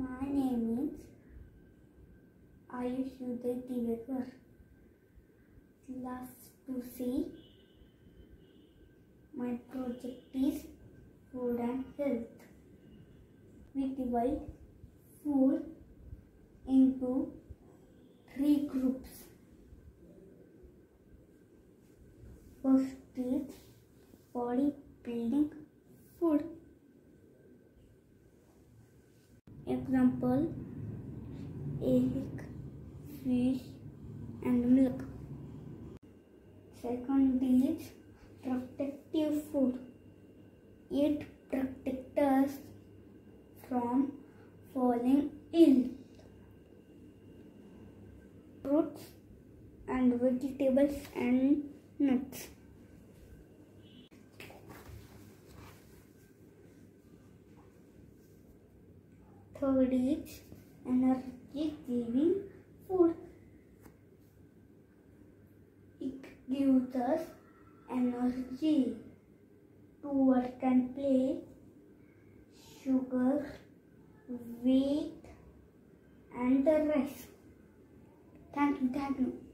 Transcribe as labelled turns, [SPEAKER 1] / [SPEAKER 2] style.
[SPEAKER 1] My name is Ayush Uday Divekar. Class 2C. My project is food and health. We divide food into 3 groups. First is body building food. Example: egg, fish and milk. Second is protective food. It protects us from falling ill. Fruits and vegetables and nuts. Third is energy-giving food. It gives us energy to work and play. Sugar, wheat and the rest. Thank you.